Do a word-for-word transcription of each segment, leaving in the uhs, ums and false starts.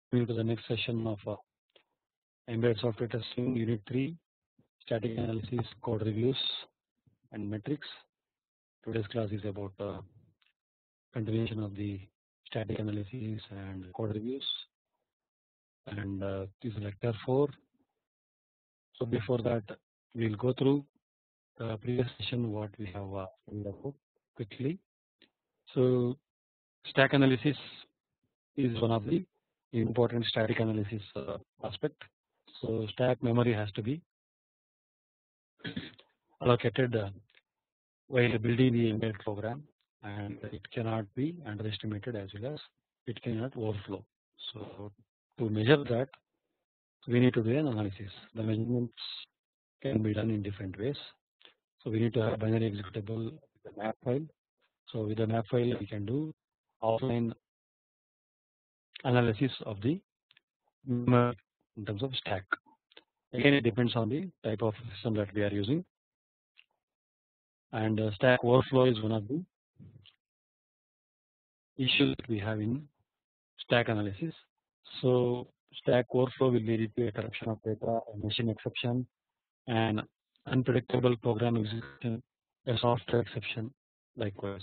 welcome you to the next session of uh, Embedded Software Testing Unit three, Static Analysis, Code Reviews and Metrics. Today's class is about uh, continuation of the static analysis and code reviews, and uh, this is lecture four. So before that, we'll go through the previous session what we have uh, studied about quickly. So stack analysis is one of the important static analysis uh, aspect. So stack memory has to be allocated uh, while building the embedded program, and it cannot be underestimated as well as it cannot overflow. So to measure that, we need to do an analysis. The measurements can be done in different ways. So we need to have a binary executable with a map file. So with the map file, we can do offline analysis of the memory in terms of stack. Again, it depends on the type of system that we are using, and uh, stack overflow is one of the issues that we have in stack analysis. So stack overflow will lead to a corruption of data, a machine exception, and unpredictable program execution, a software exception likewise.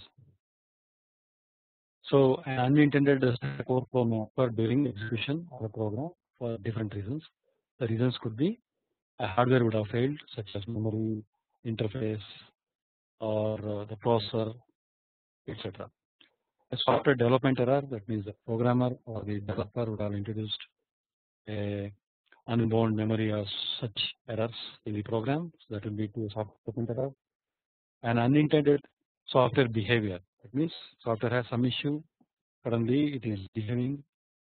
So an unintended stack overflow may occur during execution of a program for different reasons. The reasons could be a hardware would have failed, such as memory, interface, or uh, the processor, et cetera. A software development error, that means the programmer or the developer would have introduced a unbound memory or such errors in the program, so that will be to a software development error. An unintended software behavior, that means software has some issue, suddenly it is behaving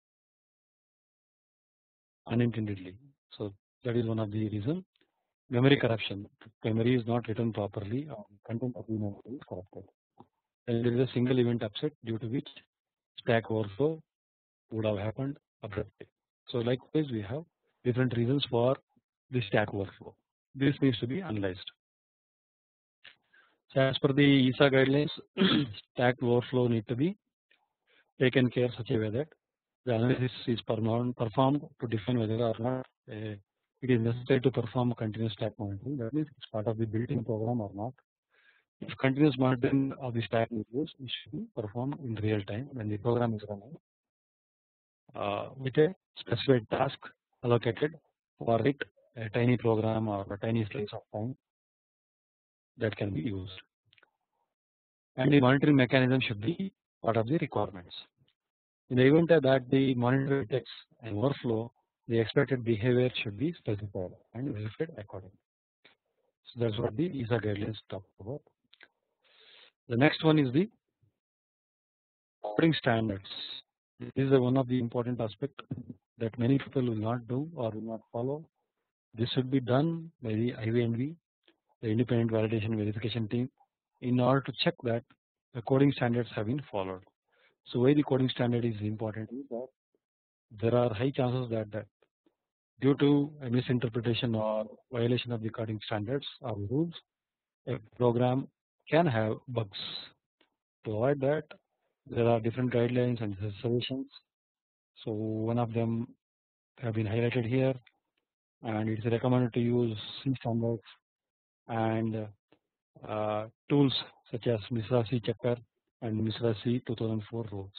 unintendedly. So that is one of the reason. Memory corruption, memory is not written properly or content of the memory is corrupted. And there is a single event upset due to which stack overflow would have happened abruptly. So likewise we have different reasons for the stack overflow. This needs to be analyzed. So as per the E S A guidelines, stack overflow need to be taken care such a way that the analysis is performed to define whether or not uh, it is necessary to perform continuous stack monitoring. That means it's part of the built-in program or not. If continuous monitoring of the stack is used, it should be performed in real time when the program is running uh, with a specified task allocated for it, a tiny program or a tiny slice of time that can be used. And the monitoring mechanism should be part of the requirements. In the event that the monitor detects an overflow, the expected behavior should be specified and verified accordingly. So that's what the E S A guidelines talk about. The next one is the coding standards. This is one of the important aspects that many people will not do or will not follow. This should be done by the I V N V, the Independent Validation Verification Team, in order to check that the coding standards have been followed. So why the coding standard is important is that there are high chances that, that due to a misinterpretation or violation of the coding standards or rules, a program can have bugs. To avoid that, there are different guidelines and suggestions. So one of them have been highlighted here, and it is recommended to use C standards and uh, tools such as MISRA C Checker and MISRA C two thousand four rules.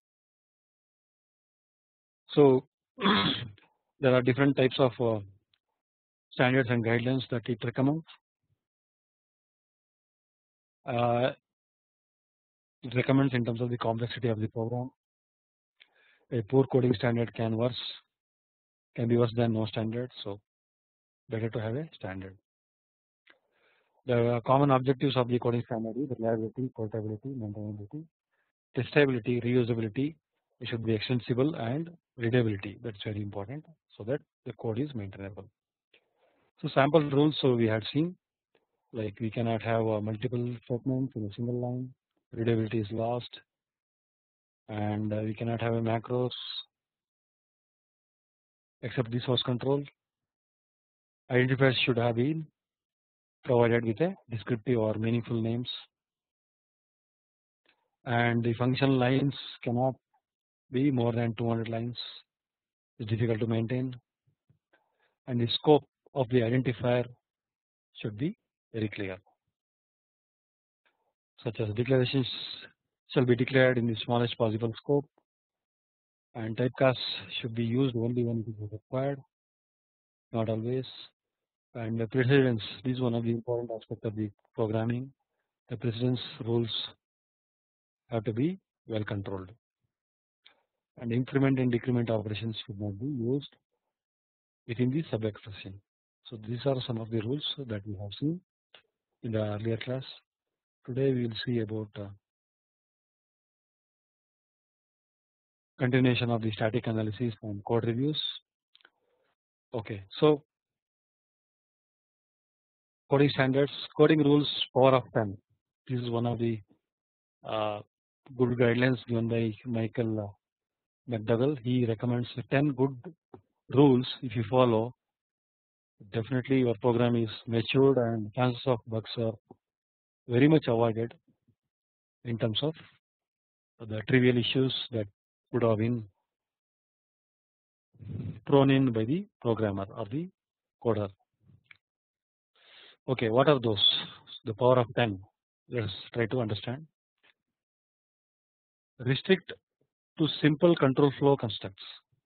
So there are different types of uh, standards and guidelines that it recommends. Uh, it recommends in terms of the complexity of the program. A poor coding standard can worse can be worse than no standard, so better to have a standard. The common objectives of the coding standard is reliability, portability, maintainability, testability, reusability. It should be extensible, and readability. That's very important, so that the code is maintainable. So sample rules. So we had seen, like we cannot have uh, multiple statements in a single line. Readability is lost, and uh, we cannot have a macros except the source control. Identifiers should have been provided with a descriptive or meaningful names, and the function lines cannot be more than two hundred lines. is difficult to maintain, and the scope of the identifier should be very clear, such as declarations shall be declared in the smallest possible scope, and typecasts should be used only when it is required, not always. And the precedence, this is one of the important aspects of the programming. The precedence rules have to be well controlled, and increment and decrement operations should not be used within the sub expression. So these are some of the rules that we have seen in the earlier class. Today we will see about uh, continuation of the static analysis and code reviews. Okay, so coding standards, coding rules, power of ten. This is one of the uh, good guidelines given by Michael uh, McDougall. He recommends ten good rules. If you follow, definitely your program is matured and chances of bugs are very much avoided in terms of the trivial issues that could have been thrown in by the programmer or the coder. Okay, what are those? The power of ten. Let's try to understand. Restrict to simple control flow constructs.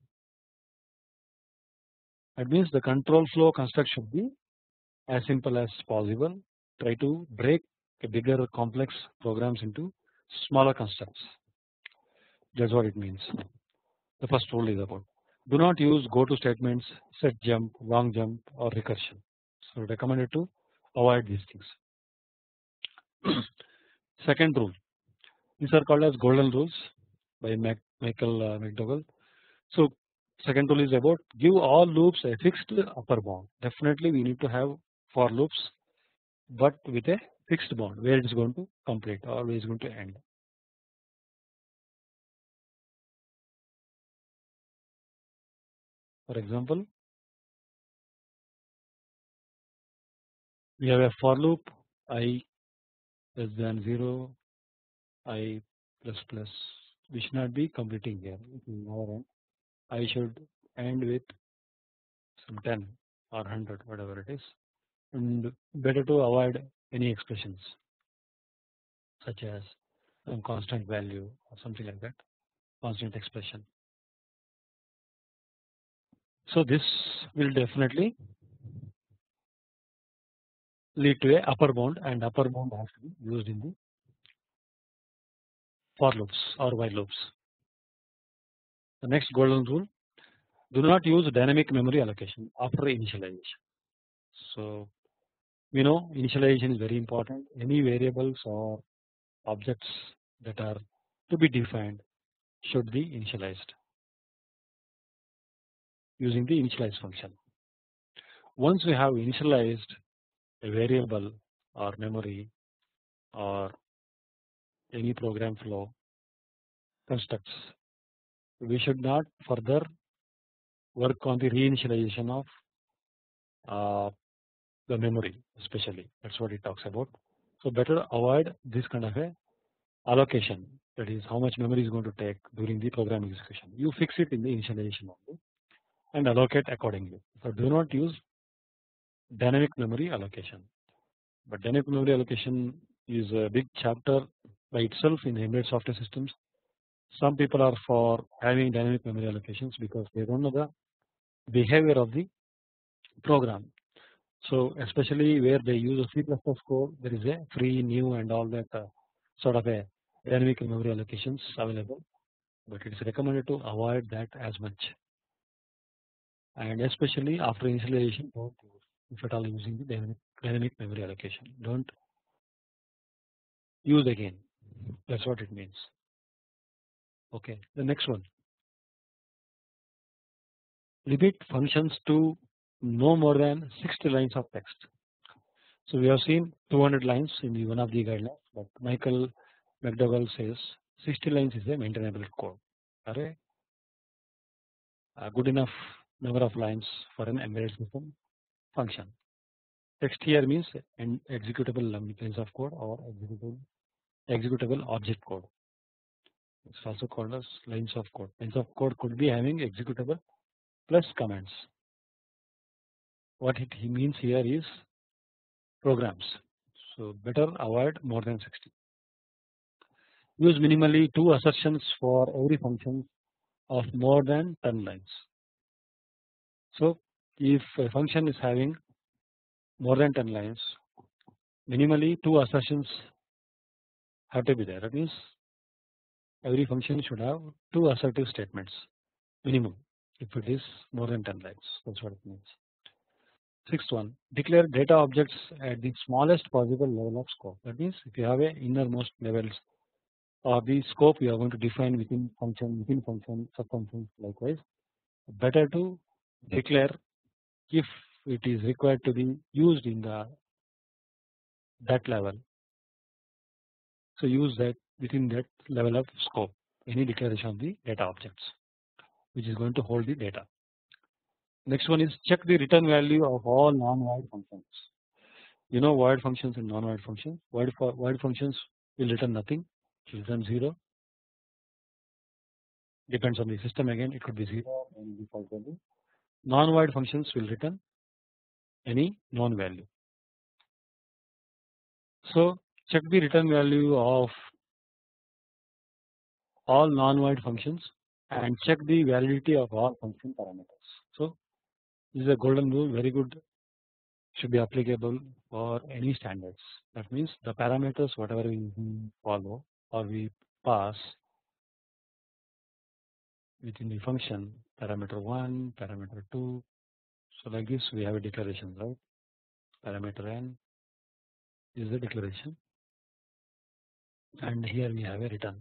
That means the control flow construct should be as simple as possible. Try to break a bigger complex programs into smaller constructs. That's what it means. The first rule is about do not use go to statements, set jump, long jump or recursion. So recommended to avoid these things. Second rule, these are called as golden rules by Mac, Michael uh, McDougall. So second rule is about give all loops a fixed upper bound. Definitely we need to have for loops, but with a fixed bound where it is going to complete or where it is going to end. For example, we have a for loop I less than zero, I plus plus. We should not be completing here. It will never end. I should end with some ten or one hundred, whatever it is, and better to avoid any expressions such as some constant value or something like that, constant expression. So this will definitely lead to a upper bound, and upper bound has to be used in the for loops or while loops. The next golden rule, do not use dynamic memory allocation after initialization. So we know initialization is very important. Any variables or objects that are to be defined should be initialized using the initialize function. Once we have initialized a variable or memory or any program flow constructs, we should not further work on the reinitialization of uh, the memory, especially. That's what it talks about. So better avoid this kind of a allocation, that is how much memory is going to take during the program execution. You fix it in the initialization only and allocate accordingly. So do not use dynamic memory allocation. But dynamic memory allocation is a big chapter by itself in embedded software systems. Some people are for having dynamic memory allocations because they don't know the behavior of the program. So especially where they use a C plus plus code, there is a free, new and all that uh, sort of a dynamic memory allocations available, but it is recommended to avoid that as much, and especially after initialization, don't use, if at all using the dynamic, dynamic memory allocation, don't use again. That's what it means. Okay, the next one, limit functions to no more than sixty lines of text. So we have seen two hundred lines in the one of the guidelines, but Michael McDougall says sixty lines is a maintainable code, or a good enough number of lines for an embedded system function. Text here means an executable lines of code or executable executable object code. It's also called as lines of code. Lines of code could be having executable plus comments. What it means here is programs. So better avoid more than sixty. Use minimally two assertions for every function of more than ten lines. So if a function is having more than ten lines, minimally two assertions have to be there. That means every function should have two assertive statements minimum if it is more than ten lines. That's what it means. Sixth one, declare data objects at the smallest possible level of scope. That means if you have a innermost levels of the scope you are going to define within function, within function, sub functions likewise, better to declare if it is required to be used in the that level. So use that within that level of scope, any declaration of the data objects which is going to hold the data. Next one is check the return value of all non-void functions. You know void functions and non-void functions. Void, void functions will return nothing, it will return zero. Depends on the system again, it could be zero and default value. Non-void functions will return any non-value. So check the return value of all non-void functions and check the validity of all function parameters. So this is a golden rule, very good, should be applicable for any standards. That means the parameters whatever we follow or we pass within the function, parameter one, parameter two. So like this we have a declaration, right? Parameter n is the declaration, and here we have a return.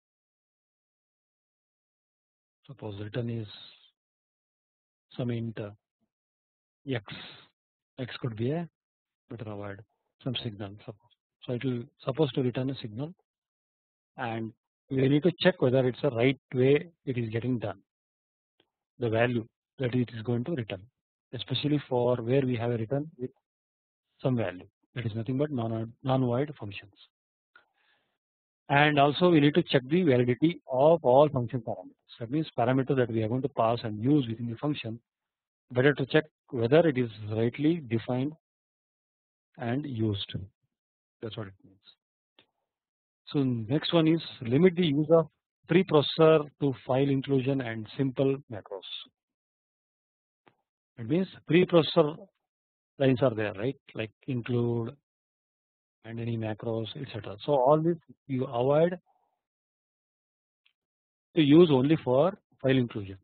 Suppose return is some int x. X could be a better avoid some signal. Suppose. So it will supposed to return a signal, and we need to check whether it's the right way it is getting done. The value that it is going to return, especially for where we have a return with some value, that is nothing but non non-void functions. And also we need to check the validity of all function parameters. That means parameter that we are going to pass and use within the function, better to check whether it is rightly defined and used. That's what it means. So next one is limit the use of preprocessor to file inclusion and simple macros. It means preprocessor lines are there, right? Like include and any macros, et cetera. So all this you avoid to use only for file inclusion.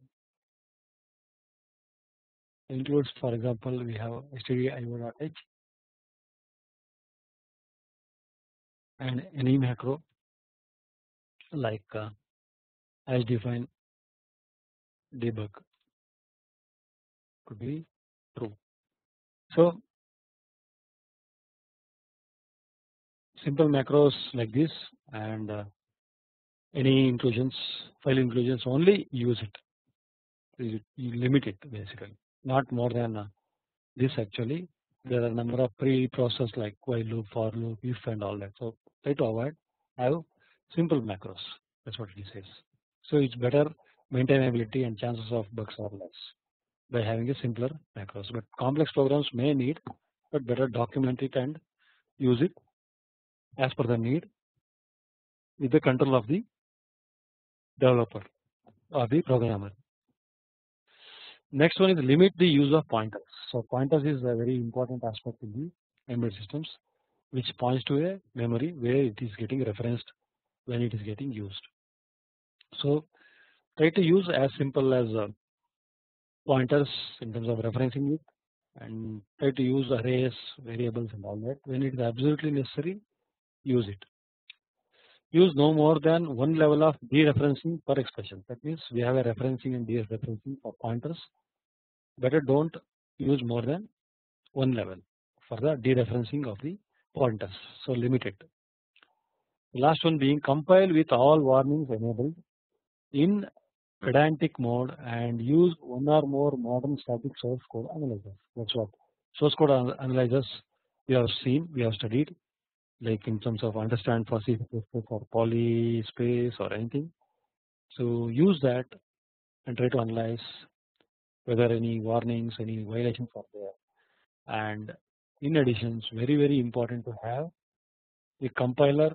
Includes, for example, we have stdio.h and any macro like uh, as defined debug could be true. So simple macros like this and uh, any inclusions, file inclusions only use it. You limit it basically, not more than uh, this actually. There are a number of pre-process like while loop, for loop, if and all that. So try to avoid have simple macros. That's what he says. So it's better maintainability and chances of bugs are less by having a simpler macros. But complex programs may need, but better document it and use it as per the need with the control of the developer or the programmer. Next one is limit the use of pointers. So pointers is a very important aspect in the embedded systems, which points to a memory where it is getting referenced when it is getting used. So try to use as simple as uh, pointers in terms of referencing it, and try to use arrays, variables and all that. When it is absolutely necessary, use it. Use no more than one level of dereferencing per expression. That means we have a referencing and dereferencing for pointers. Better don't use more than one level for the dereferencing of the pointers. So limit it. The last one being compile with all warnings enabled in pedantic mode and use one or more modern static source code analyzers. That's what source code analyzers we have seen, we have studied, like in terms of understand for C plus plus or poly space or anything. So use that and try to analyze whether any warnings, any violations are there. And in addition, it's very very important to have the compiler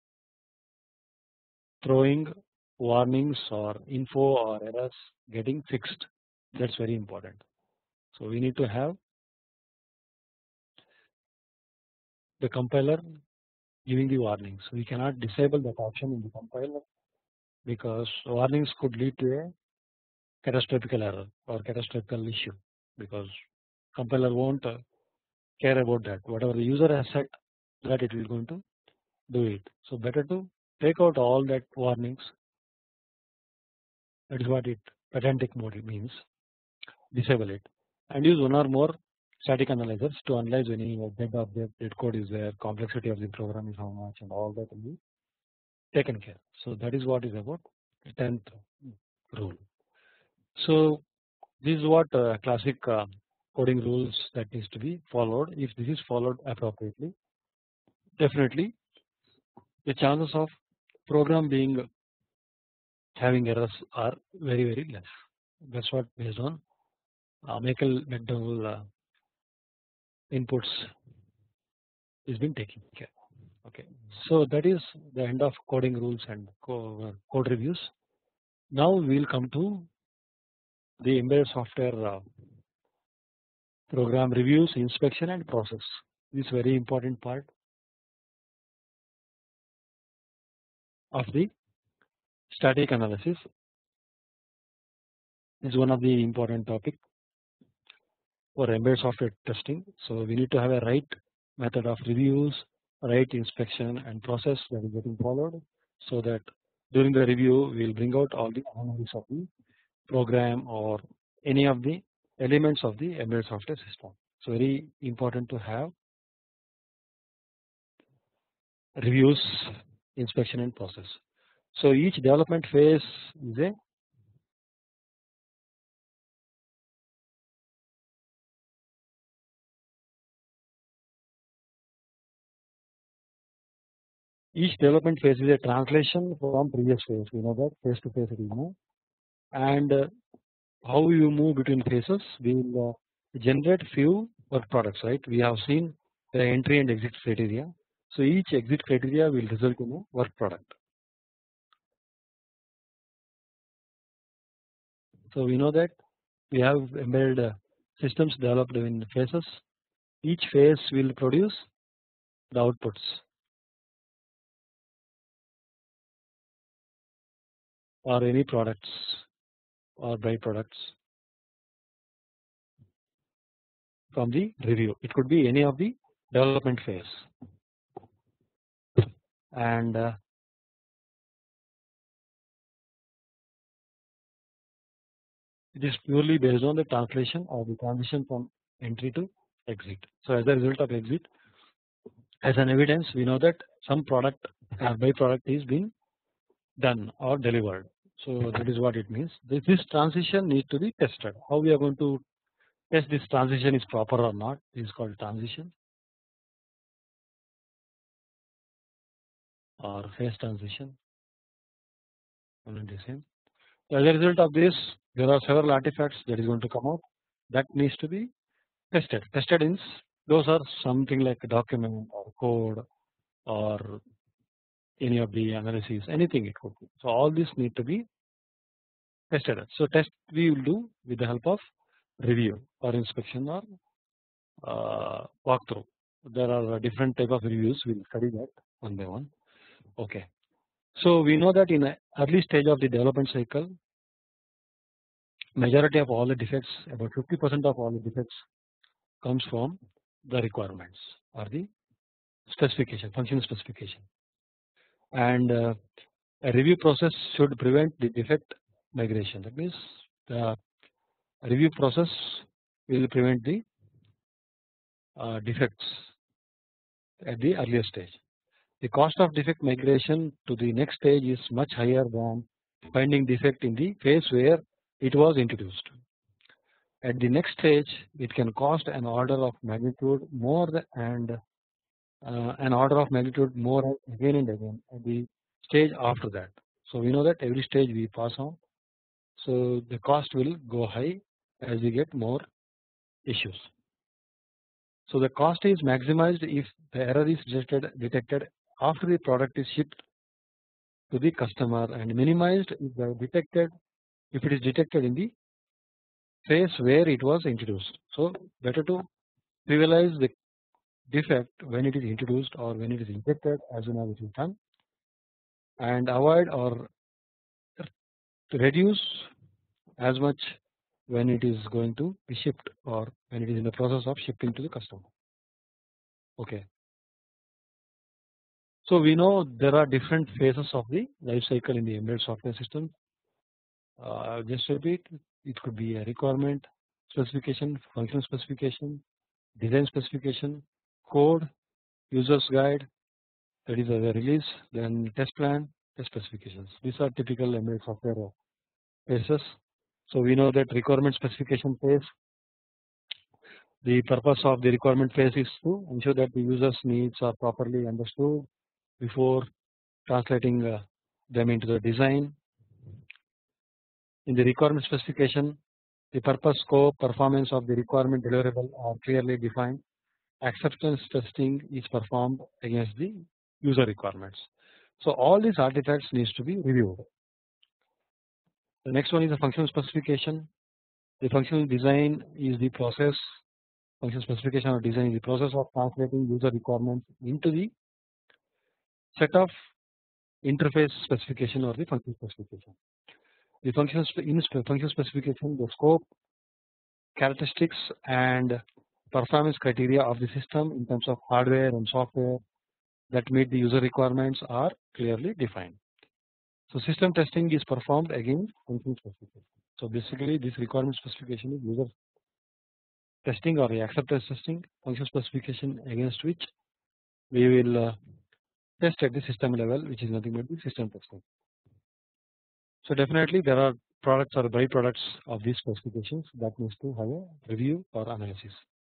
throwing warnings or info or errors getting fixed. That's very important. So we need to have the compiler giving the warnings. We cannot disable that option in the compiler because warnings could lead to a catastrophic error or catastrophic issue, because compiler won't uh, care about that. Whatever the user has set, that it will going to do it. So better to take out all that warnings. That is what it pedantic mode means. Disable it and use one or more static analyzers to analyze any dead object, dead code is there, complexity of the program is how much, and all that will be taken care. So that is what is about the tenth rule. So this is what uh, classic uh, coding rules that needs to be followed. If this is followed appropriately, definitely the chances of program being having errors are very very less. That's what based on uh, Michael McDowell uh, inputs is been taken care. Okay, so that is the end of coding rules and co code reviews. Now we will come to the embedded software uh, program reviews, inspection and process. This is very important part of the static analysis. Is one of the important topic for embedded software testing. So we need to have a right method of reviews, right inspection and process that is getting followed, so that during the review we will bring out all the anomalies of the program or any of the elements of the embedded software system. So very important to have reviews, inspection and process. So each development phase is a each development phase is a translation from previous phase. We know that phase to phase it is move, and uh, how you move between phases, we will uh, generate few work products, right? We have seen the entry and exit criteria. So each exit criteria will result in a work product. So we know that we have embedded uh, systems developed in phases. Each phase will produce the outputs or any products or byproducts from the review. It could be any of the development phase, and uh, it is purely based on the translation or the transition from entry to exit. So as a result of exit, as an evidence, we know that some product or byproduct is being done or delivered. So that is what it means. This, this transition needs to be tested. How we are going to test this transition is proper or not is called transition or phase transition. The same. As a result of this, there are several artifacts that is going to come out that needs to be tested. Tested means those are something like a document or code or any of the analysis, anything it could be. So all this need to be tested. So test we will do with the help of review or inspection or uh, walkthrough. There are different type of reviews. We will study that one by one. Okay. So we know that in a early stage of the development cycle, majority of all the defects, about fifty percent of all the defects comes from the requirements or the specification, function specification, and uh, a review process should prevent the defect migration. That means the review process will prevent the uh, defects at the earlier stage. The cost of defect migration to the next stage is much higher than finding defect in the phase where it was introduced. At the next stage, it can cost an order of magnitude more and uh, an order of magnitude more again and again at the stage after that. So we know that every stage we pass on, so the cost will go high as we get more issues. So the cost is maximized if the error is detected, detected after the product is shipped to the customer, and minimized if the detected if it is detected in the phase where it was introduced. So better to trivialize the defect when it is introduced or when it is injected as soon as it is done, and avoid or reduce as much when it is going to be shipped or when it is in the process of shipping to the customer. Okay. So we know there are different phases of the life cycle in the embedded software system. Uh, just repeat, it could be a requirement specification, function specification, design specification, code, user's guide, that is the release, then test plan, test specifications. These are typical embedded software phases. So we know that requirement specification phase, the purpose of the requirement phase is to ensure that the user's needs are properly understood before translating uh, them into the design. In the requirement specification, the purpose, scope, performance of the requirement deliverable are clearly defined. Acceptance testing is performed against the user requirements. So all these artifacts needs to be reviewed. The next one is the functional specification. The functional design is the process. Function specification or design is the process of translating user requirements into the set of interface specification or the function specification. The function in function specification, the scope, characteristics, and performance criteria of the system in terms of hardware and software that meet the user requirements are clearly defined. So system testing is performed against function specification. So basically, this requirement specification is user testing or the acceptance testing, function specification against which we will uh, test at the system level, which is nothing but the system testing. So definitely there are products or byproducts of these specifications that needs to have a review or analysis.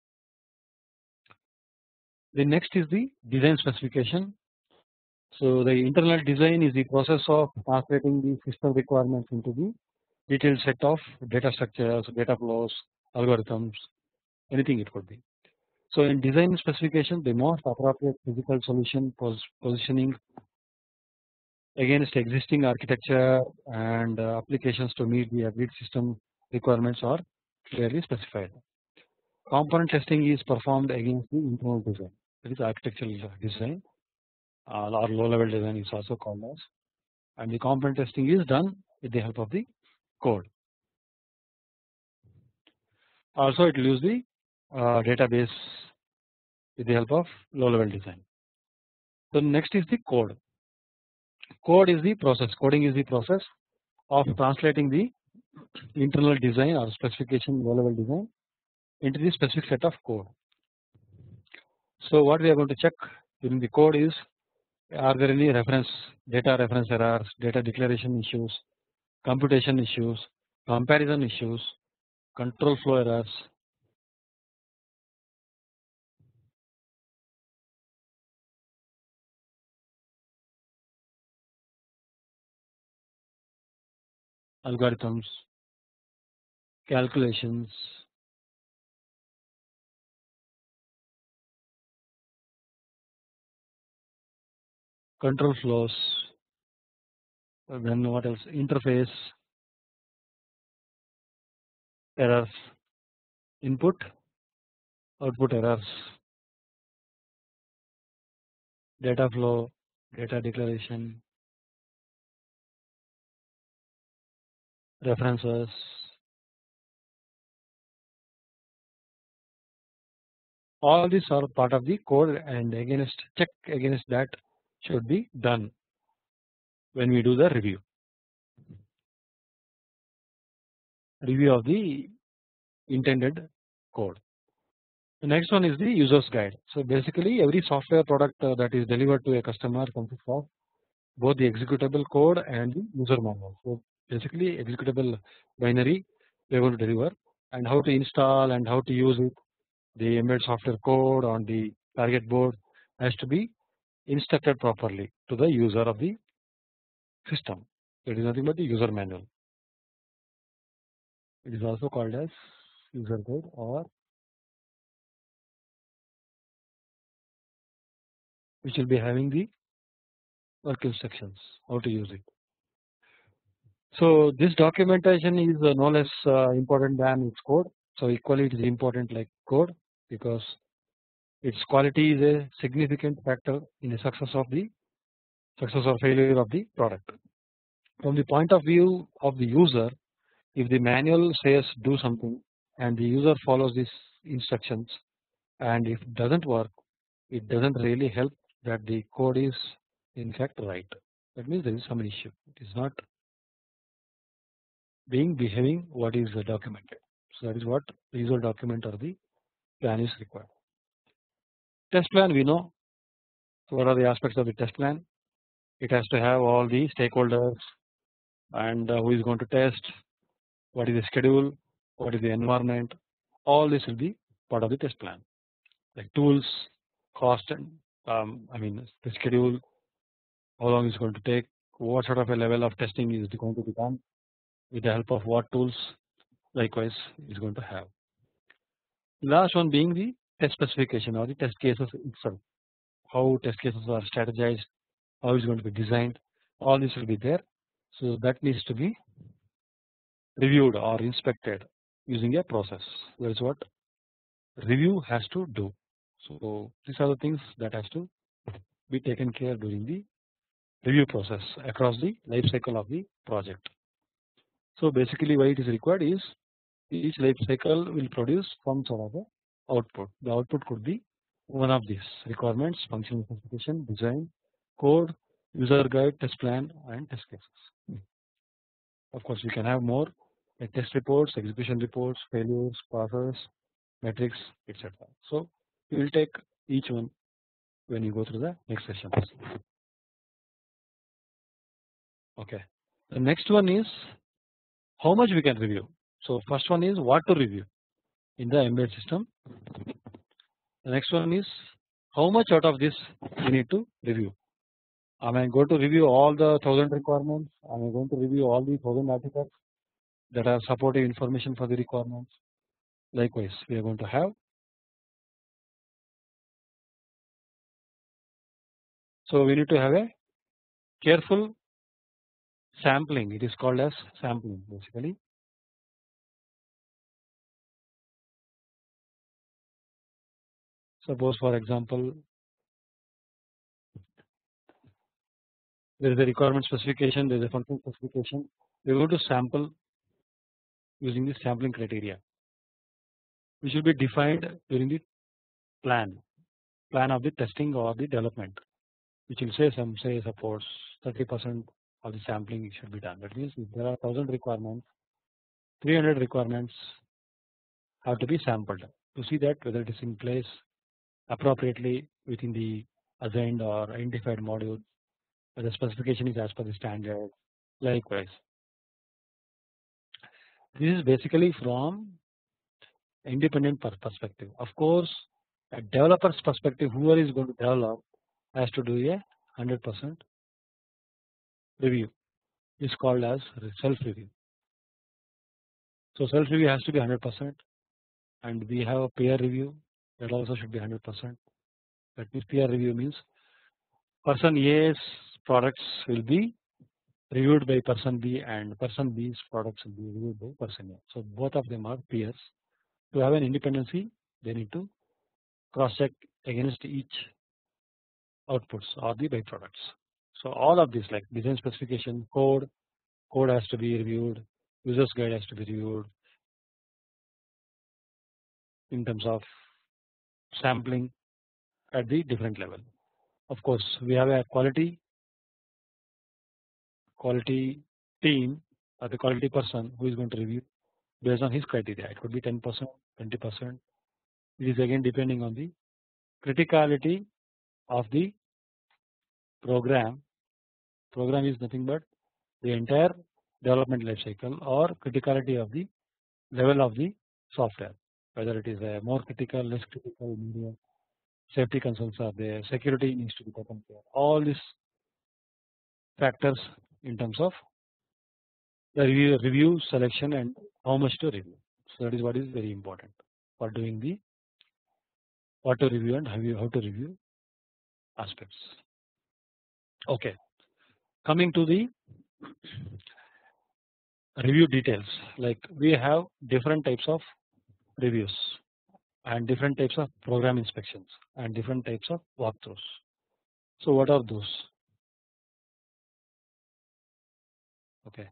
The next is the design specification. So the internal design is the process of translating the system requirements into the detailed set of data structures, data flows, algorithms, anything it could be. So in design specification, the most appropriate physical solution pos positioning against existing architecture and uh, applications to meet the agreed system requirements are clearly specified. Component testing is performed against the internal design, that is architectural design uh, or low level design is also called as, and the component testing is done with the help of the code. Also it will use the uh, database with the help of low level design. So next is the code. Code is the process, coding is the process of translating the internal design or specification low level design into the specific set of code. So what we are going to check during the code is, are there any reference data reference errors, data declaration issues, computation issues, comparison issues, control flow errors, algorithms, calculations, control flows, then what else, interface errors, input output errors, data flow, data declaration, references, all these are part of the code, and against check against that should be done when we do the review review of the intended code. The next one is the user's guide. So basically every software product uh, that is delivered to a customer consists of both the executable code and the user manual. So basically executable binary we are going to deliver, and how to install and how to use it. The embedded software code on the target board has to be instructed properly to the user of the system. It is nothing but the user manual. It is also called as user guide, or which will be having the work instructions how to use it. So this documentation is uh, no less uh, important than its code. So equally it is important like code, because its quality is a significant factor in the success of the success or failure of the product. From the point of view of the user, if the manual says do something and the user follows these instructions, and if it doesn't work, it doesn't really help that the code is in fact right. That means there is some issue. It is not being behaving what is documented. So that is what the user document or the plan is required. Test plan, we know. So what are the aspects of the test plan? It has to have all the stakeholders and uh, who is going to test, what is the schedule, what is the environment. All this will be part of the test plan, like tools, cost, and um, I mean the schedule, how long it's going to take, what sort of a level of testing is going to be done, with the help of what tools, likewise is going to have. Last one being the test specification or the test cases itself, how test cases are strategized, how it's going to be designed, all this will be there. So that needs to be reviewed or inspected using a process. That is what review has to do. So these are the things that has to be taken care during the review process across the life cycle of the project. So basically why it is required is each life cycle will produce some sort of a output. The output could be one of these requirements, functional specification, design, code, user guide, test plan, and test cases. Of course, we can have more like test reports, execution reports, failures, process, metrics, et cetera. So we will take each one when you go through the next sessions. Okay. The next one is how much we can review. So first one is what to review in the embedded system. The next one is how much out of this we need to review. Am I going to review all the thousand requirements? Am I going to review all the thousand articles that are supporting information for the requirements? Likewise, we are going to have. So we need to have a careful sampling. It is called as sampling basically. Suppose for example, there is a requirement specification, there is a function specification. We are going to sample using the sampling criteria, which will be defined during the plan, plan of the testing or the development, which will say some say supports thirty percent of the sampling should be done. That means if there are thousand requirements, three hundred requirements have to be sampled to see that whether it is in place appropriately within the assigned or identified module, whether the specification is as per the standard. Likewise, this is basically from independent perspective. Of course, a developer's perspective, whoever is going to develop has to do a one hundred percent review. It's called as self review. So self review has to be one hundred percent, and we have a peer review that also should be one hundred percent. That means peer review means person A's products will be reviewed by person B and person B's products will be reviewed by person A. So both of them are peers. To have an independency, they need to cross check against each outputs or the byproducts. So all of this like design specification, code, code has to be reviewed, users guide has to be reviewed in terms of sampling at the different level. Of course, we have a quality quality team or the quality person who is going to review based on his criteria. It could be ten percent, twenty percent. It is again depending on the criticality of the program. Program is nothing but the entire development life cycle or criticality of the level of the software, whether it is a more critical, less critical, medium, safety concerns are there, security needs to be taken care. All these factors in terms of the review, review selection and how much to review. So that is what is very important for doing the what to review and how you how to review aspects. Okay, coming to the review details, like we have different types of reviews and different types of program inspections and different types of walkthroughs. So what are those? Okay,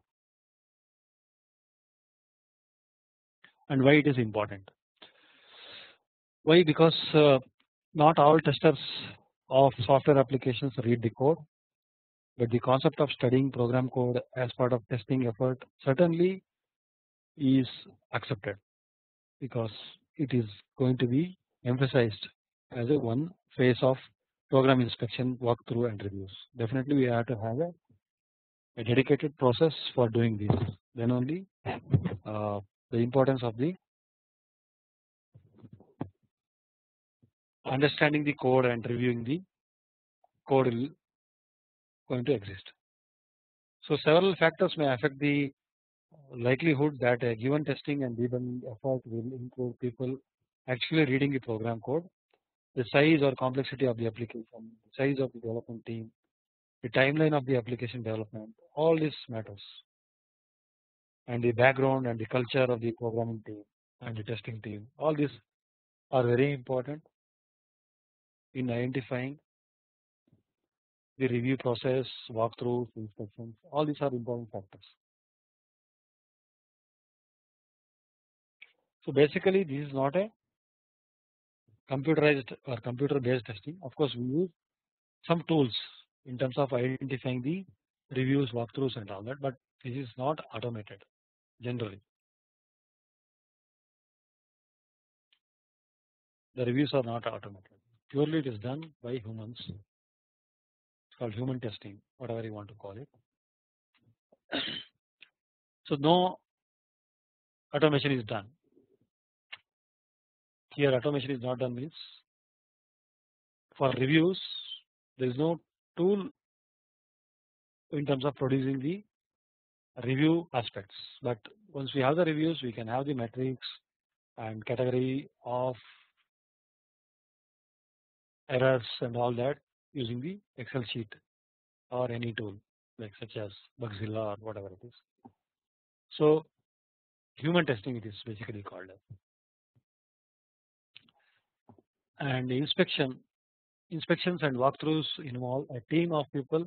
and why it is important? Why? Because uh, not all testers of software applications read the code, but the concept of studying program code as part of testing effort certainly is accepted, because it is going to be emphasized as a one phase of program inspection, walkthrough and reviews. Definitely we have to have a, a dedicated process for doing this. Then only uh, the importance of the understanding the code and reviewing the code will going to exist. So several factors may affect the likelihood that a given testing and debugging effort will include people actually reading the program code, the size or complexity of the application, the size of the development team, the timeline of the application development, all this matters, and the background and the culture of the programming team and the testing team. All these are very important in identifying the review process, walkthroughs, inspections. All these are important factors. So basically, this is not a computerized or computer based testing. Of course, we use some tools in terms of identifying the reviews, walkthroughs and all that, but this is not automated generally. The reviews are not automated. Purely it is done by humans. It's called human testing, whatever you want to call it. So no automation is done. Here automation is not done means for reviews there is no tool in terms of producing the review aspects, but once we have the reviews we can have the metrics and category of errors and all that using the Excel sheet or any tool like such as Bugzilla or whatever it is. So human testing it is basically called as. And inspection inspections and walkthroughs involve a team of people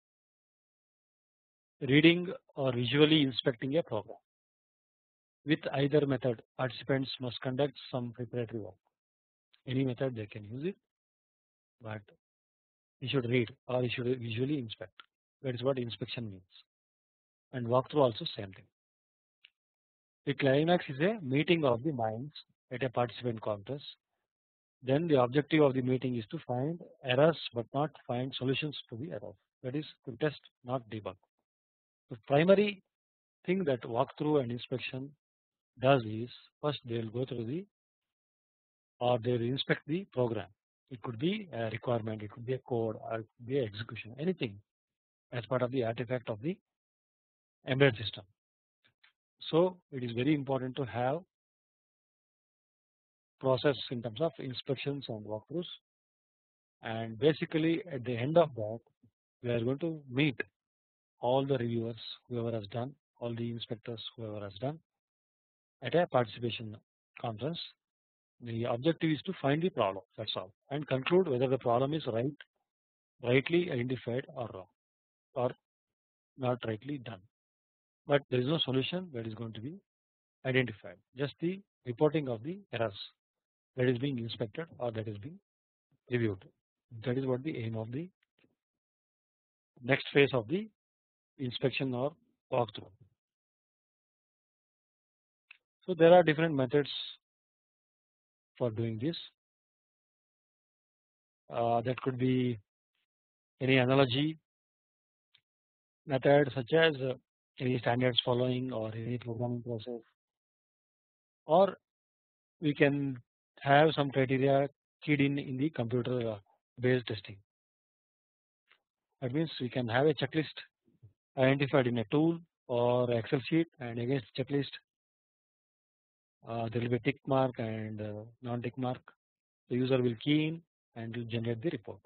reading or visually inspecting a program. With either method, participants must conduct some preparatory work. Any method they can use it, but you should read or you should visually inspect. That is what inspection means. And walkthrough also same thing. The climax is a meeting of the minds at a participant conference. Then the objective of the meeting is to find errors but not find solutions to the errors. That is to test, not debug. The primary thing that walkthrough and inspection does is first they will go through the or they will inspect the program. It could be a requirement, it could be a code, or it could be a execution, anything as part of the artifact of the embedded system. So it is very important to have process in terms of inspections and walkthroughs, and basically at the end of that we are going to meet all the reviewers, whoever has done, all the inspectors, whoever has done at a participation conference. The objective is to find the problem, that's all, and conclude whether the problem is right, rightly identified or wrong, or not rightly done. But there is no solution that is going to be identified, just the reporting of the errors that is being inspected or that is being reviewed. That is what the aim of the next phase of the inspection or walkthrough. So there are different methods for doing this. Uh, that could be any analogy method such as uh, any standards following or any programming process, or we can have some criteria keyed in in the computer uh, based testing. That means we can have a checklist identified in a tool or Excel sheet, and against checklist uh, there will be a tick mark and uh, non-tick mark. The user will key in and will generate the report.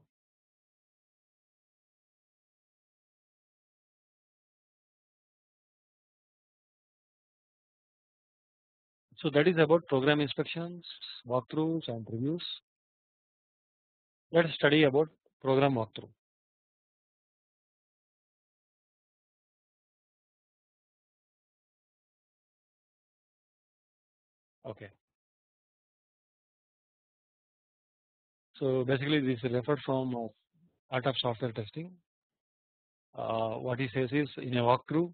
So that is about program inspections, walkthroughs and reviews. Let's study about program walkthrough. Okay. So basically this is referred from uh, Art of Software Testing. Uh, what he says is, in a walkthrough,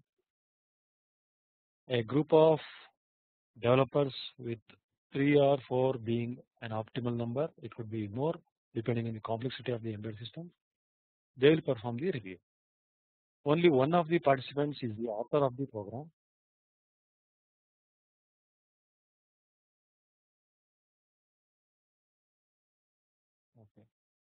a group of developers with three or four being an optimal number, it could be more depending on the complexity of the embedded system, they will perform the review. Only one of the participants is the author of the program. Okay.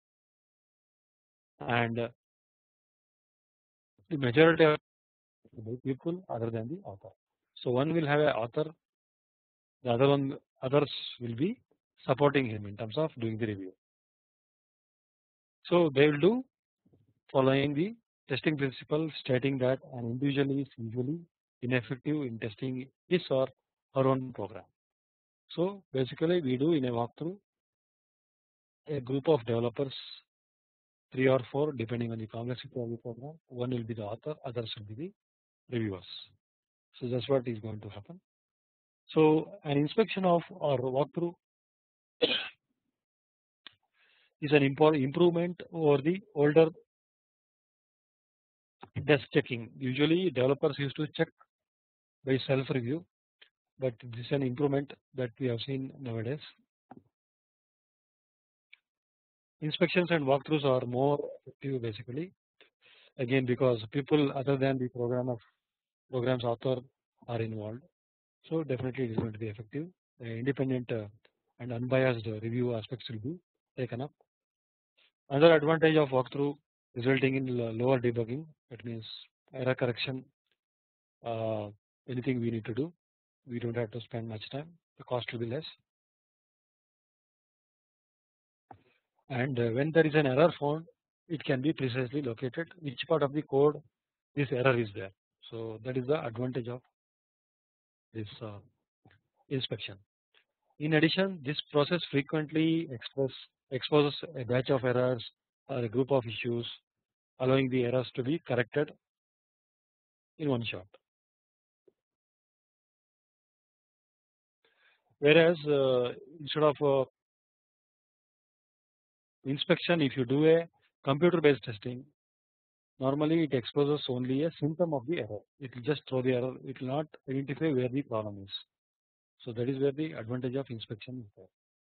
And uh, the majority of the people other than the author. So one will have an author, the other one others will be supporting him in terms of doing the review. So they will do following the testing principle, stating that an individual is usually ineffective in testing his or her own program. So basically we do in a walkthrough, a group of developers, three or four depending on the complexity of the program, one will be the author, others will be the reviewers. So that's what is going to happen. So an inspection of or walkthrough is an important improvement over the older desk checking. Usually developers used to check by self review, but this is an improvement that we have seen nowadays. Inspections and walkthroughs are more effective basically, again because people other than the program of program's author are involved. So definitely it is going to be effective. Uh, independent uh, and unbiased uh, review aspects will be taken up. Another advantage of walkthrough resulting in lower debugging, that means error correction, uh, anything we need to do, we don't have to spend much time, the cost will be less. And uh, when there is an error found, it can be precisely located which part of the code this error is there. So that is the advantage of this uh, inspection. In addition, this process frequently express, exposes a batch of errors or a group of issues, allowing the errors to be corrected in one shot. Whereas uh, instead of uh, inspection, if you do a computer based testing, normally it exposes only a symptom of the error. It will just throw the error, it will not identify where the problem is. So that is where the advantage of inspection is there.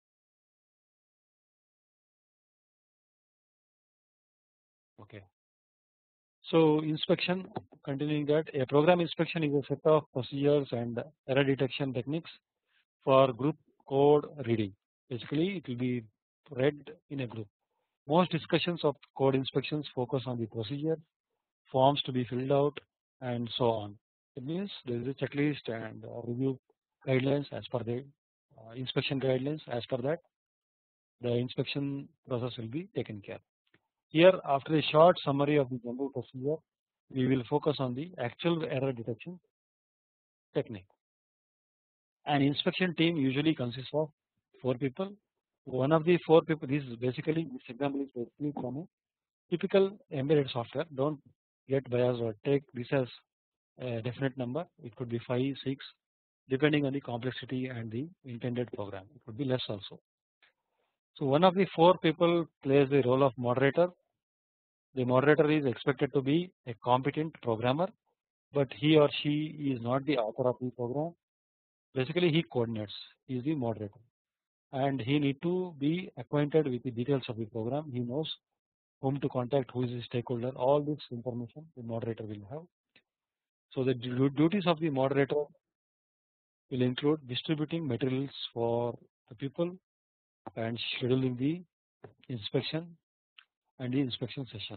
Okay. So inspection, continuing that, a program inspection is a set of procedures and error detection techniques for group code reading. Basically it will be read in a group. Most discussions of code inspections focus on the procedure, forms to be filled out and so on. It means there is a checklist and uh, review guidelines as per the uh, inspection guidelines. As per that, the inspection process will be taken care. Here, after a short summary of the general procedure, we will focus on the actual error detection technique. An inspection team usually consists of four people. One of the four people, this is basically, this example is basically from a typical embedded software. Don't get biased or take this as a definite number. It could be five, six, depending on the complexity and the intended program. It could be less also. So one of the four people plays the role of moderator. The moderator is expected to be a competent programmer, but he or she is not the author of the program. Basically he coordinates, he is the moderator, and he need to be acquainted with the details of the program. He knows whom to contact, who is the stakeholder, all this information the moderator will have. So the duties of the moderator will include distributing materials for the people and scheduling the inspection and the inspection session,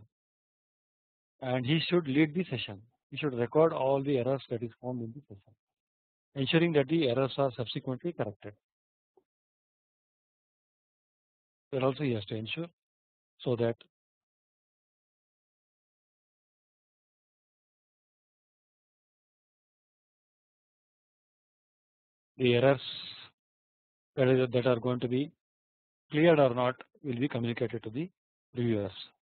and he should lead the session. He should record all the errors that is found in the session. ensuring that the errors are subsequently corrected. That also he has to ensure, so that the errors that, is, that are going to be cleared or not will be communicated to the reviewers.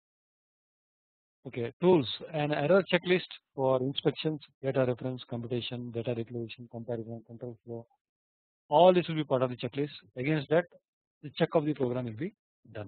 Okay, tools: an error checklist for inspections, data reference, computation, data declaration, comparison, control flow. All this will be part of the checklist. Against that, the check of the program will be done.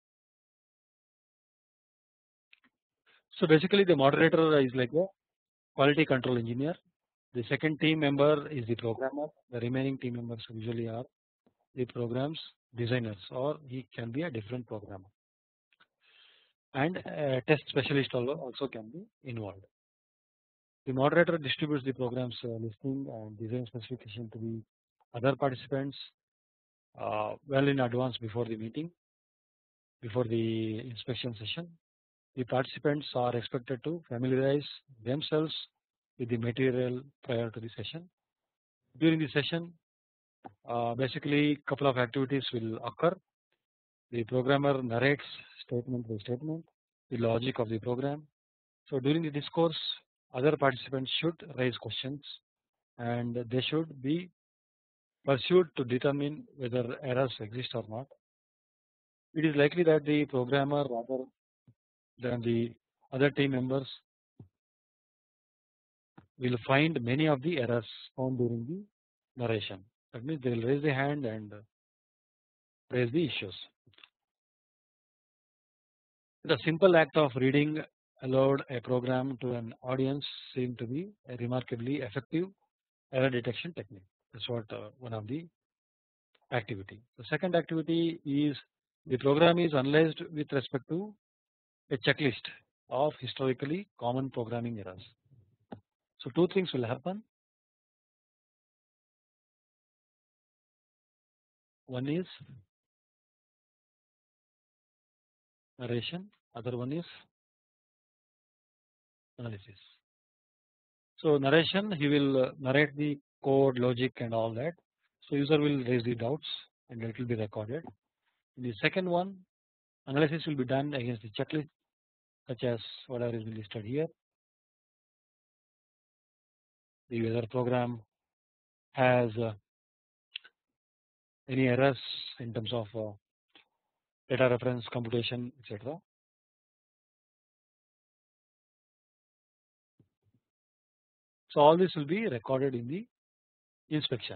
So basically, the moderator is like a quality control engineer. The second team member is the programmer. The remaining team members usually are the programs designers, or he can be a different programmer. And a test specialist also can be involved. The moderator distributes the program's uh, listing and design specification to the other participants uh, well in advance before the meeting, before the inspection session. The participants are expected to familiarize themselves with the material prior to the session. During the session, uh, basically couple of activities will occur. The programmer narrates statement by statement the logic of the program. So during the discourse, other participants should raise questions, and they should be pursued to determine whether errors exist or not. It is likely that the programmer rather than the other team members will find many of the errors found during the narration. That means they will raise the hand and raise the issues. The simple act of reading aloud a program to an audience seemed to be a remarkably effective error detection technique. That's what uh, one of the activity. The second activity is the program is analyzed with respect to a checklist of historically common programming errors. So two things will happen. One is narration, other one is analysis. So narration, he will uh, narrate the code, logic and all that. So user will raise the doubts and it will be recorded. In the second one, analysis will be done against the checklist, such as whatever is listed here. The whether program has uh, any errors in terms of uh, data reference, computation, et cetera. So all this will be recorded in the inspection,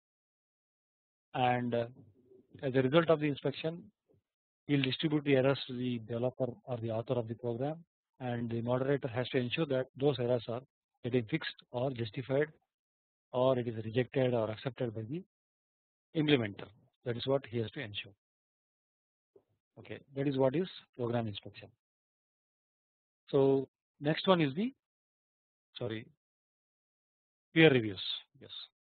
and uh, as a result of the inspection, he will distribute the errors to the developer or the author of the program, and the moderator has to ensure that those errors are getting fixed or justified, or it is rejected or accepted by the implementer. That is what he has to ensure. Okay, that is what is program inspection. So next one is the sorry peer reviews. Yes.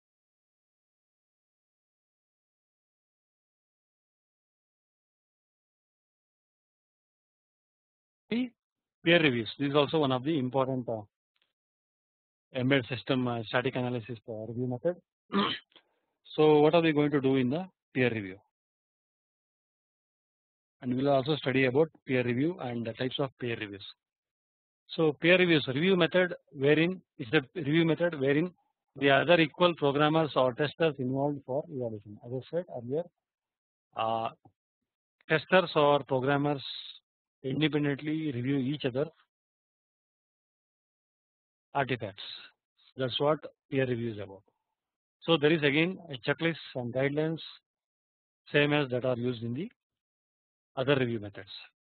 The peer reviews. This is also one of the important uh, embedded system uh, static analysis uh, review method. So what are we going to do in the peer review? And we will also study about peer review and the types of peer reviews. So peer reviews, review method wherein is the review method wherein the other equal programmers or testers involved for evaluation. As I said earlier, uh, testers or programmers independently review each other artifacts. That's what peer review is about. So there is again a checklist and guidelines same as that are used in the other review methods.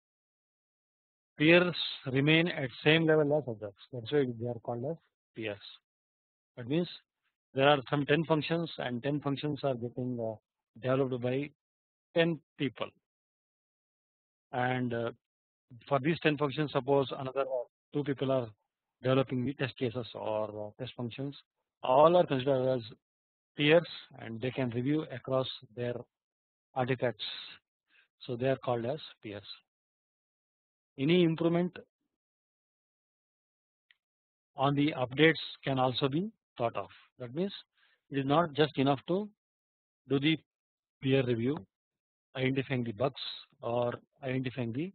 Peers remain at same level as others. That's why they are called as peers. That means there are some ten functions and ten functions are getting uh, developed by ten people, and uh, for these ten functions, suppose another two people are developing the test cases or uh, test functions. All are considered as peers and they can review across their artifacts. So they are called as peers. Any improvement on the updates can also be thought of. That means It is not just enough to do the peer review, identifying the bugs or identifying the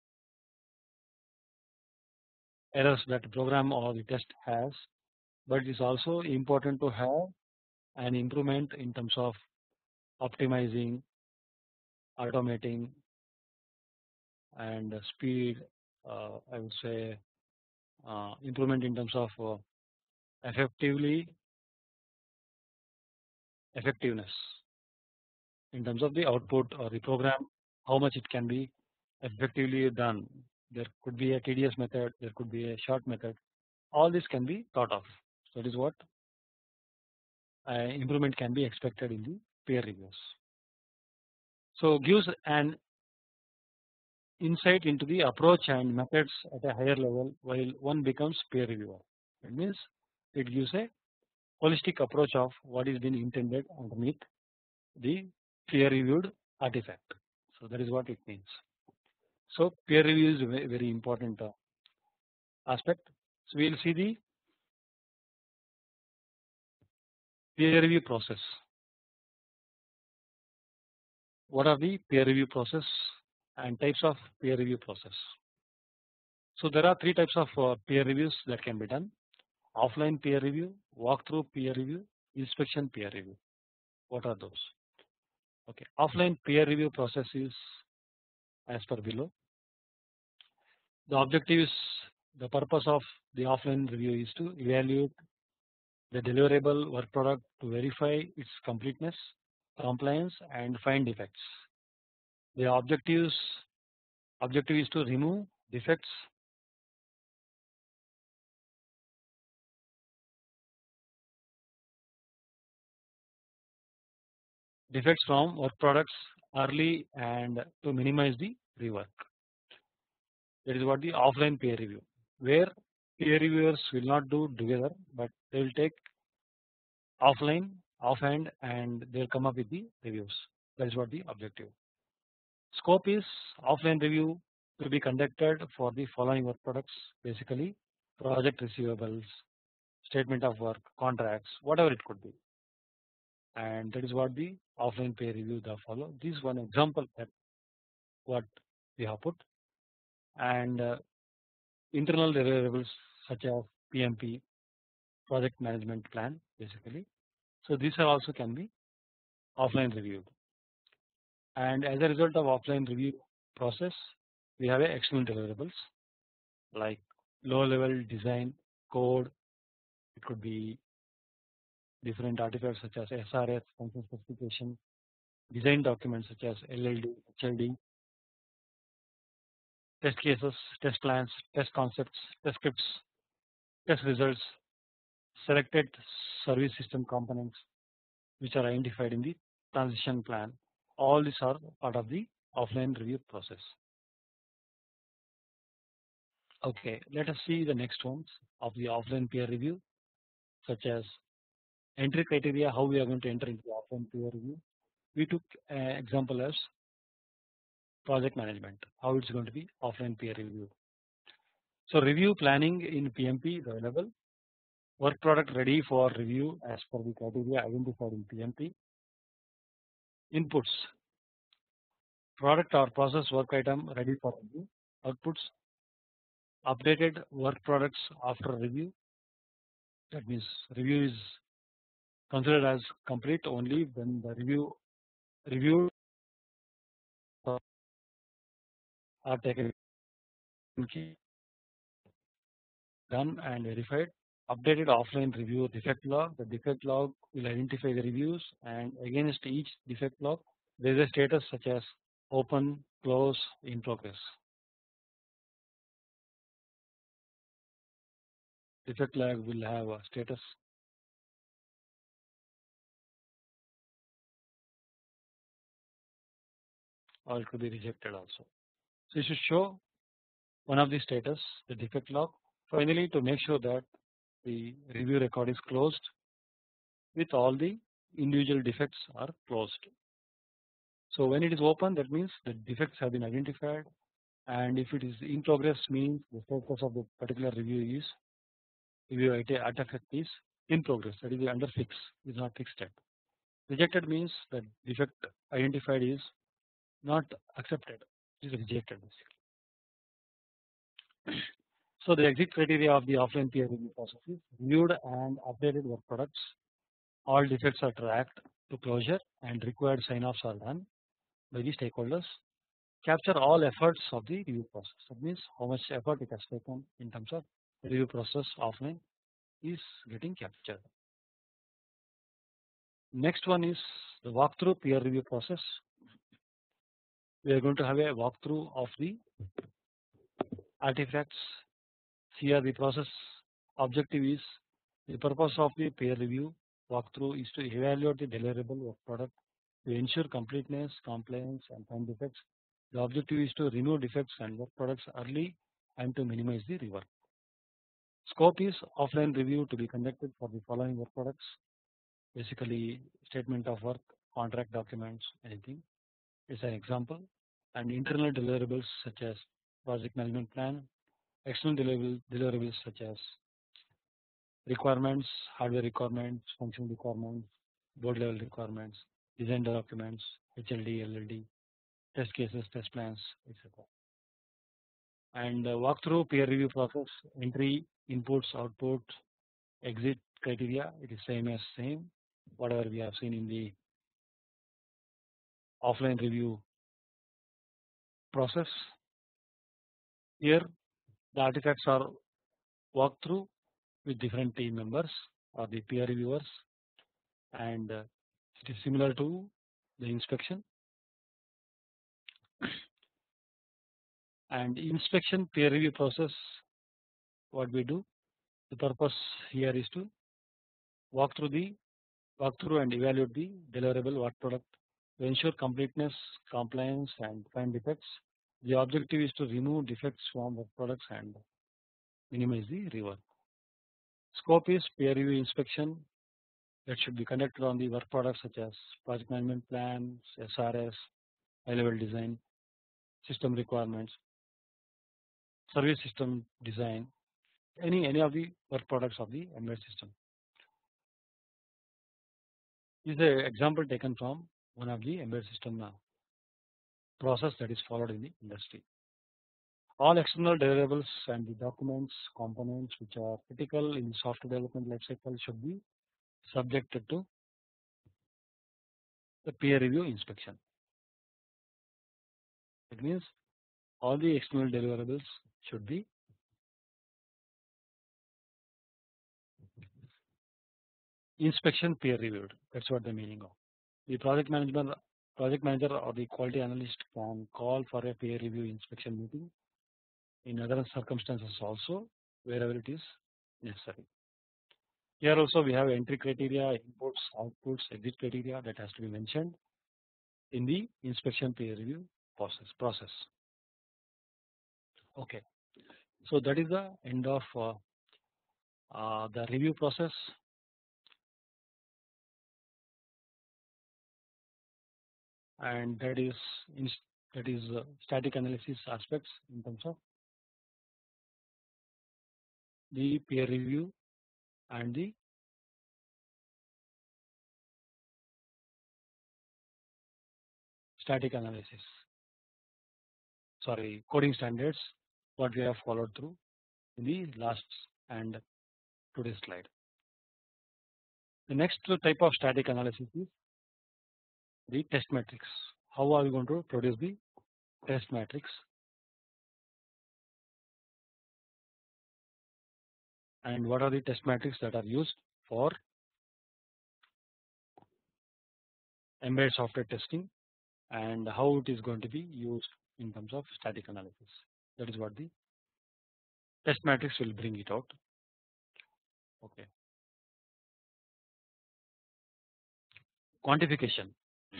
errors that the program or the test has, but it is also important to have an improvement in terms of optimizing, automating, and speed. Uh, I would say uh, improvement in terms of uh, effectively effectiveness in terms of the output or the program, how much it can be effectively done. There could be a tedious method, there could be a short method. All this can be thought of. So that is what uh, improvement can be expected in the peer reviews. So gives an insight into the approach and methods at a higher level while one becomes peer reviewer. It means it gives a holistic approach of what is being intended underneath the peer reviewed artifact. So that is what it means. So peer review is a very important uh, aspect. So we will see the peer review process. What are the peer review process and types of peer review process? So there are three types of uh, peer reviews that can be done: offline peer review, walkthrough peer review, inspection peer review. What are those? Okay, offline peer review process is as per below. The objective is, the purpose of the offline review is to evaluate the deliverable work product to verify its completeness, compliance, and find defects. The objectives objective is to remove defects, defects from work products early and to minimize the rework. That is what the offline peer review, where peer reviewers will not do together, but they will take offline, offhand, and they will come up with the reviews. That is what the objective. Scope is offline review to be conducted for the following work products: basically project receivables, statement of work, contracts, whatever it could be. And that is what the offline peer review the follow. This is one example that what we have put. And uh, internal deliverables such as P M P, project management plan, basically. So these are also can be offline reviewed. And as a result of offline review process, we have a external deliverables like low level design code. It could be different artifacts such as S R S, function specification, design documents such as L L D, H L D, test cases, test plans, test concepts, test scripts, test results, selected service system components which are identified in the transition plan. All these are part of the offline review process. Okay, let us see the next ones of the offline peer review, such as entry criteria, how we are going to enter into the offline peer review. We took an example as project management, how it's going to be offline peer review. So review planning in P M P is available. Work product ready for review as per the criteria identified in P M P. Inputs: product or process work item ready for review. Outputs: updated work products after review. That means review is considered as complete only when the review reviewed are taken done and verified. Updated offline review defect log. The defect log will identify the reviews, and against each defect log there is a status such as open, close, in progress. Defect log will have a status or it could be rejected also. So you should show one of the status, the defect log. Finally, to make sure that the review record is closed with all the individual defects are closed. So when it is open, that means the defects have been identified, and if it is in progress, means the status of the particular review is review artifact is in progress, that is under fix, is not fixed yet. Rejected means that defect identified is not accepted, it is rejected basically. So the exit criteria of the offline peer review process is reviewed and updated work products. All defects are tracked to closure and required sign-offs are done by the stakeholders. Capture all efforts of the review process. That means how much effort it has taken in terms of review process offline is getting captured. Next one is the walkthrough peer review process. We are going to have a walkthrough of the artifacts. Here the process objective is the purpose of the peer review walkthrough is to evaluate the deliverable work product to ensure completeness, compliance and find defects. The objective is to remove defects and work products early and to minimize the rework. Scope is offline review to be conducted for the following work products, basically statement of work, contract documents, anything is an example, and internal deliverables such as project management plan, external deliverables, deliverables such as requirements, hardware requirements, functional requirements, board level requirements, design documents, H L D, L L D, test cases, test plans, et cetera. And uh, walkthrough peer review process, entry, inputs, outputs, exit criteria, it is same as same, whatever we have seen in the offline review process. Here the artifacts are walked through with different team members or the peer reviewers, and uh, it is similar to the inspection. And inspection peer review process, what we do, the purpose here is to walk through the walk through and evaluate the deliverable work product to ensure completeness, compliance and find defects. The objective is to remove defects from work products and minimize the rework. Scope is peer review inspection that should be conducted on the work products such as project management plans, S R S, high level design, system requirements, service system design, any any of the work products of the embedded system. This is an example taken from one of the embedded system uh, process that is followed in the industry. All external deliverables and the documents, components which are critical in the software development lifecycle should be subjected to the peer review inspection. It means all the external deliverables should be inspection peer reviewed. That's what the meaning of. The project management project manager or the quality analyst can call for a peer review inspection meeting in other circumstances also wherever it is necessary. Here also we have entry criteria, inputs, outputs, exit criteria that has to be mentioned in the inspection peer review process process. Okay, so that is the end of uh, uh, the review process. And that is in, that is uh, static analysis aspects in terms of the peer review and the static analysis, sorry, coding standards, what we have followed through in the last and today's slide. The next type of static analysis is the test matrix. How are we going to produce the test matrix? And what are the test matrix that are used for embedded software testing, and how it is going to be used in terms of static analysis? That is what the test matrix will bring it out. Okay. Quantification.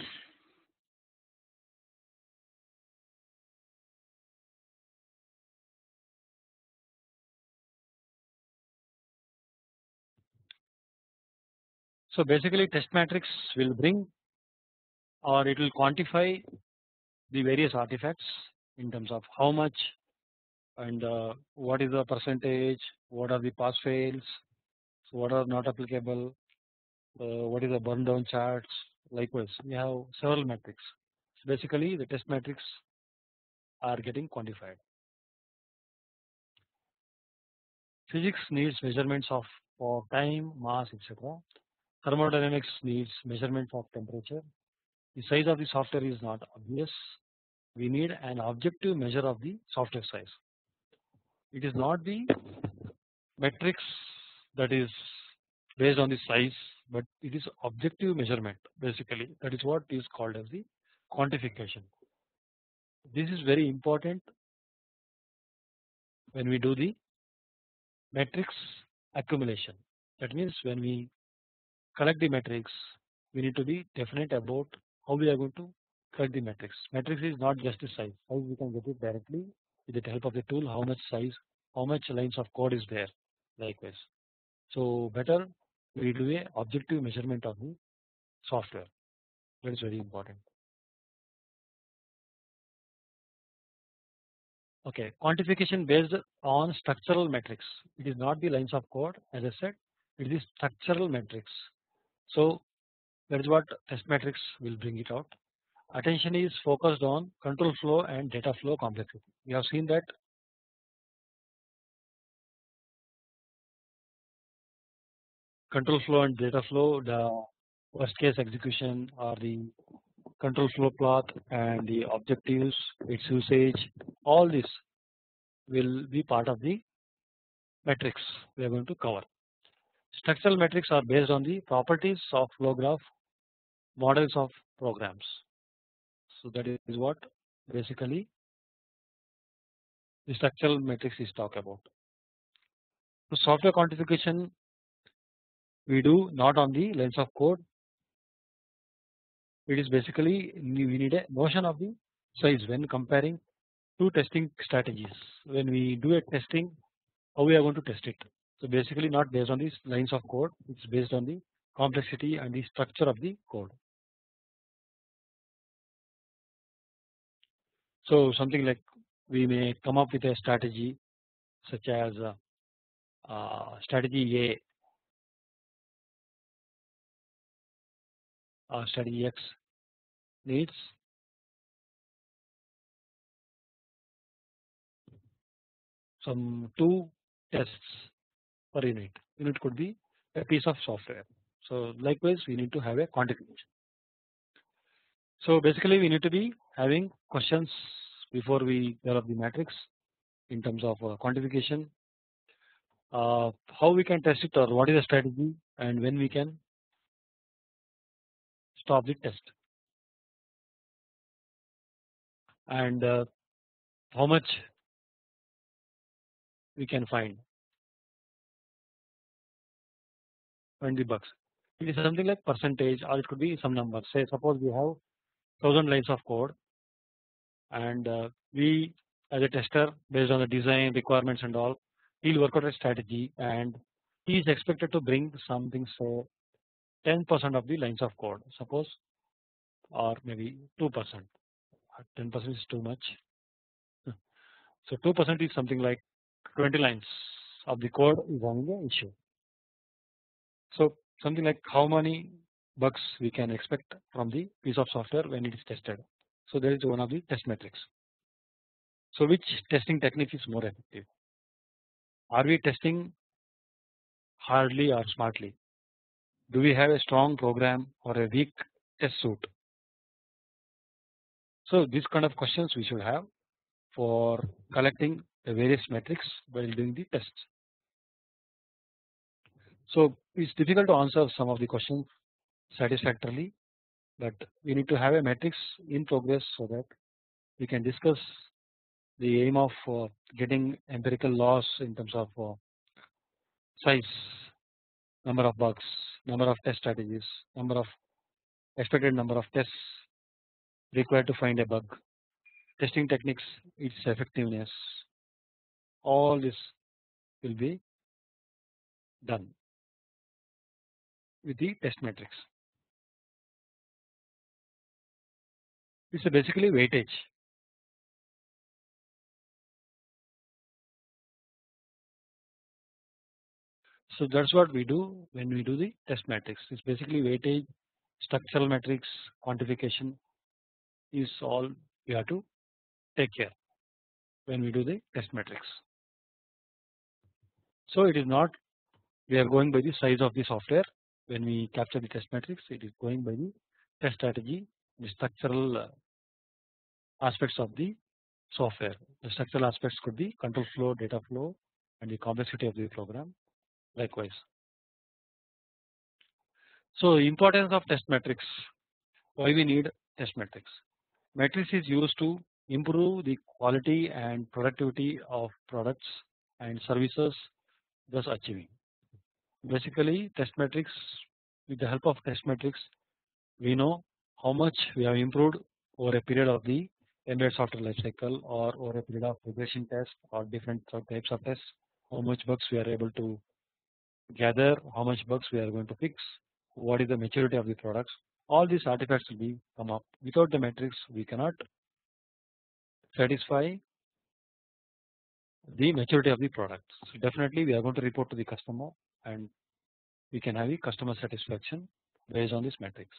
So basically test matrix will bring or it will quantify the various artifacts in terms of how much and uh, what is the percentage, what are the pass fails, So what are not applicable? Uh, what is the burn down charts? Likewise, we have several metrics. So basically, the test metrics are getting quantified. Physics needs measurements of for time, mass, et cetera. Thermodynamics needs measurement of temperature. The size of the software is not obvious. We need an objective measure of the software size. It is not the metrics that is based on the size, but it is objective measurement basically. That is what is called as the quantification. This is very important when we do the metrics accumulation. That means when we collect the metrics, we need to be definite about how we are going to collect the metrics. Metrics is not just the size. How we can get it directly with the help of the tool. How much size, how much lines of code is there. Likewise, so better we do a objective measurement of the software. That is very important. Okay, quantification based on structural metrics. It is not the lines of code, as I said. It is structural metrics. So that is what test metrics will bring it out. Attention is focused on control flow and data flow complexity. We have seen that control flow and data flow, the worst case execution or the control flow path and the objectives, its usage, all this will be part of the metrics we are going to cover. Structural metrics are based on the properties of flow graph, models of programs. So that is what basically the structural metrics is talk about. So software quantification we do not on the lines of code. It is basically we need a notion of the size when comparing two testing strategies. When we do a testing, how we are going to test it. So basically not based on these lines of code, it's based on the complexity and the structure of the code. So something like we may come up with a strategy such as uh, uh, strategy A, uh, strategy X needs some two tests per unit. Unit could be a piece of software. So likewise we need to have a quantification. So basically we need to be having questions before we develop the matrix in terms of uh, quantification, uh, how we can test it or what is the strategy and when we can stop the test, and uh, how much we can find find the bugs. It is something like percentage or it could be some number. Say suppose we have thousand lines of code and uh, we as a tester based on the design requirements and all, he'll work out a strategy and he is expected to bring something say ten percent of the lines of code suppose, or maybe two percent. ten percent is too much. So two percent is something like twenty lines of the code is having an issue. So something like how many bugs we can expect from the piece of software when it is tested. So that is one of the test metrics. So which testing technique is more effective? Are we testing hardly or smartly? Do we have a strong program or a weak test suite? So these kind of questions we should have for collecting the various metrics while doing the tests. So it's difficult to answer some of the questions satisfactorily, but we need to have a matrix in progress so that we can discuss the aim of uh, getting empirical loss in terms of uh, size, number of bugs, number of test strategies, number of expected number of tests required to find a bug, testing techniques, its effectiveness, all this will be done with the test matrix. It's a basically weightage. So that's what we do when we do the test matrix. It's basically weightage, structural matrix, quantification is all we have to take care when we do the test matrix. So it is not we are going by the size of the software when we capture the test matrix. It is going by the test strategy, the structural uh, aspects of the software. The structural aspects could be control flow, data flow, and the complexity of the program likewise. So importance of test matrix. Why we need test matrix? Matrix is used to improve the quality and productivity of products and services, thus achieving. Basically, test matrix, with the help of test matrix, we know how much we have improved over a period of the embedded software lifecycle or over a period of regression tests or different types of tests, how much bugs we are able to gather, how much bugs we are going to fix, what is the maturity of the products. All these artifacts will be come up. Without the matrix, we cannot satisfy the maturity of the product. So definitely we are going to report to the customer and we can have a customer satisfaction based on this matrix.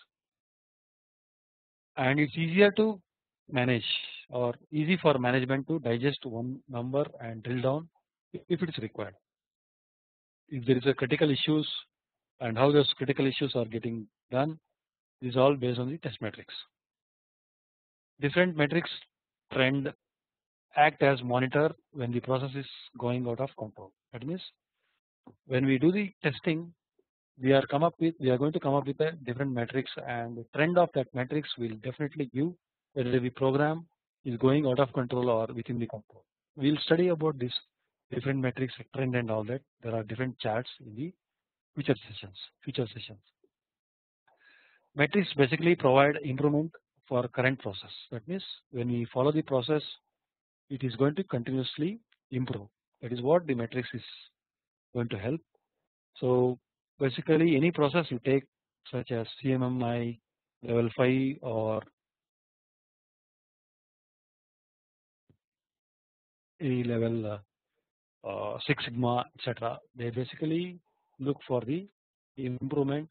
And it's easier to manage or easy for management to digest one number and drill down if it is required. If there is a critical issues and how those critical issues are getting done is all based on the test matrix. Different metrics trend act as monitor when the process is going out of control. That means when we do the testing, we are come up with we are going to come up with a different matrix, and the trend of that matrix will definitely give whether the program is going out of control or within the control. We will study about this different metrics trend and all that. There are different charts in the future sessions. Future sessions. Metrics basically provide improvement for current process. That means when we follow the process, it is going to continuously improve. That is what the matrix is going to help. So basically any process you take such as C M M I level five or any level uh, uh, Six Sigma, et cetera, they basically look for the improvement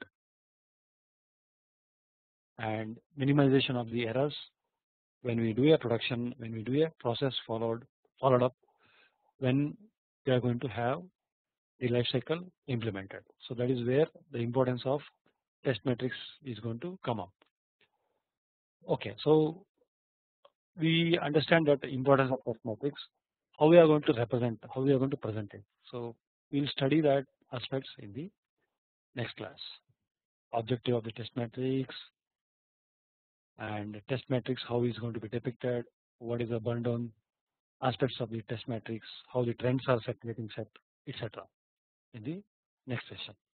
and minimization of the errors when we do a production, when we do a process followed followed up, when we are going to have the life cycle implemented. So that is where the importance of test matrix is going to come up. Okay, so we understand that the importance of test matrix, how we are going to represent, how we are going to present it. So we will study that aspects in the next class. Objective of the test matrix and test matrix, how is going to be depicted, what is the burn down aspects of the test matrix, how the trends are set, getting set, et cetera in the next session.